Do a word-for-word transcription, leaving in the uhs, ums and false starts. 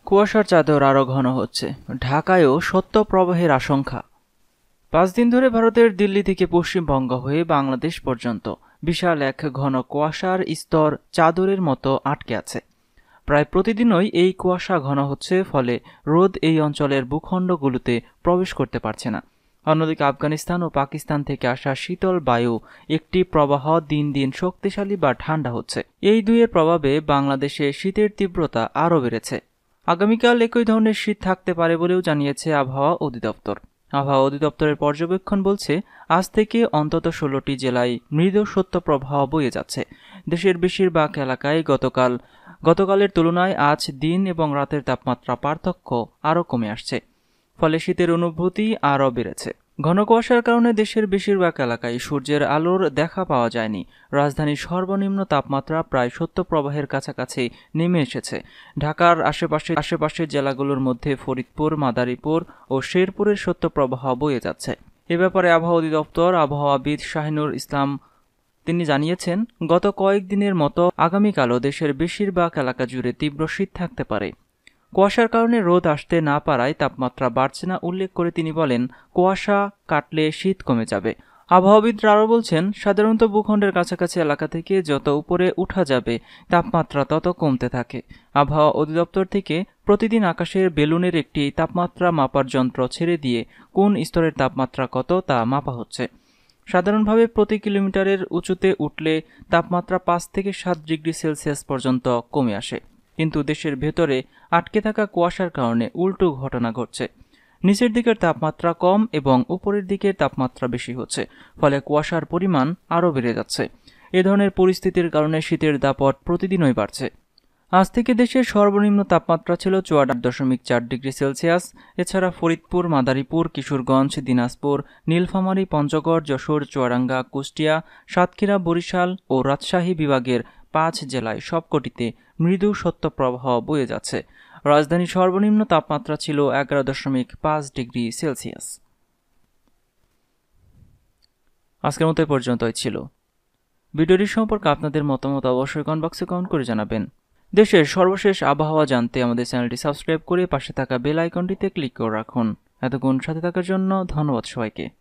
কুয়াশার চাদর আরও ঘন হচ্ছে, ঢাকায়ও শৈত্যপ্রবাহের আশঙ্কা। পাঁচ দিন ধরে ভারতের দিল্লি থেকে পশ্চিমবঙ্গ হয়ে বাংলাদেশ পর্যন্ত বিশাল এক ঘন কুয়াশার স্তর চাদরের মতো আটকে আছে। প্রায় প্রতিদিনই এই কুয়াশা ঘন হচ্ছে, ফলে রোদ এই অঞ্চলের ভূখণ্ডগুলোতে প্রবেশ করতে পারছে না। অন্যদিকে আফগানিস্তান ও পাকিস্তান থেকে আসা শীতল বায়ু একটি প্রবাহ দিন দিন শক্তিশালী বা ঠান্ডা হচ্ছে। এই দুইয়ের প্রভাবে বাংলাদেশে শীতের তীব্রতা আরও বেড়েছে। আগামীকাল একই ধরনের শীত থাকতে পারে বলেও জানিয়েছে আবহাওয়া অধিদপ্তর। আবহাওয়া অধিদপ্তরের পর্যবেক্ষণ বলছে, আজ থেকে অন্তত ষোলোটি জেলায় মৃদু শৈত্যপ্রবাহ বয়ে যাচ্ছে। দেশের বেশিরভাগ এলাকায় গতকাল গতকালের তুলনায় আজ দিন এবং রাতের তাপমাত্রা পার্থক্য আরও কমে আসছে, ফলে শীতের অনুভূতি আরও বেড়েছে। ঘন কুয়াশার কারণে দেশের বেশিরভাগ এলাকায় সূর্যের আলোর দেখা পাওয়া যায়নি। রাজধানীর সর্বনিম্ন তাপমাত্রা প্রায় শৈত্যপ্রবাহের কাছাকাছি নেমে এসেছে। ঢাকার আশেপাশে আশেপাশের জেলাগুলোর মধ্যে ফরিদপুর, মাদারীপুর ও শেরপুরের শৈত্যপ্রবাহ বয়ে যাচ্ছে। এ ব্যাপারে আবহাওয়া অধিদপ্তর আবহাওয়াবিদ শাহিনুর ইসলাম তিনি জানিয়েছেন, গত কয়েকদিনের মতো আগামীকালও দেশের বেশিরভাগ এলাকা জুড়ে তীব্র শীত থাকতে পারে। কুয়াশার কারণে রোদ আসতে না পারায় তাপমাত্রা বাড়ছে না উল্লেখ করে তিনি বলেন, কুয়াশা কাটলে শীত কমে যাবে। আবহাওয়াবিদরা আরও বলছেন, সাধারণত ভূখণ্ডের কাছাকাছি এলাকা থেকে যত উপরে উঠা যাবে তাপমাত্রা তত কমতে থাকে। আবহাওয়া অধিদপ্তর থেকে প্রতিদিন আকাশের বেলুনের একটি তাপমাত্রা মাপার যন্ত্র ছেড়ে দিয়ে কোন স্তরের তাপমাত্রা কত তা মাপা হচ্ছে। সাধারণভাবে প্রতি কিলোমিটারের উঁচুতে উঠলে তাপমাত্রা পাঁচ থেকে সাত ডিগ্রি সেলসিয়াস পর্যন্ত কমে আসে, কিন্তু দেশের ভেতরে আটকে থাকা কুয়াশার কারণে উল্টো ঘটনা ঘটছে। নিচের দিকের তাপমাত্রা কম এবং উপরের দিকের তাপমাত্রা বেশি হচ্ছে, ফলে কুয়াশার পরিমাণ আরও বেড়ে যাচ্ছে। এ ধরনের পরিস্থিতির কারণে শীতের দাপট প্রতিদিনই বাড়ছে। আজ থেকে দেশের সর্বনিম্ন তাপমাত্রা ছিল চুয়ান্ন দশমিক চার ডিগ্রি সেলসিয়াস। এছাড়া ফরিদপুর, মাদারীপুর, কিশোরগঞ্জ, দিনাজপুর, নীলফামারী, পঞ্চগড়, যশোর, চুয়াডাঙ্গা, কুষ্টিয়া, সাতক্ষীরা, বরিশাল ও রাজশাহী বিভাগের পাঁচ জেলায় সবকটিতে মৃদু শৈত্যপ্রবাহ বয়ে যাচ্ছে। রাজধানীর সর্বনিম্ন তাপমাত্রা ছিল এগারো দশমিক পাঁচ ডিগ্রি সেলসিয়াস। আজকের মতো এই পর্যন্তই ছিল। ভিডিওটি সম্পর্কে আপনাদের মতামত অবশ্যই কমেন্ট বক্সে কমেন্ট করে জানাবেন। দেশের সর্বশেষ আবহাওয়া জানতে আমাদের চ্যানেলটি সাবস্ক্রাইব করে পাশে থাকা বেল আইকনটিতে ক্লিক করে রাখুন। এতক্ষণ সাথে থাকার জন্য ধন্যবাদ সবাইকে।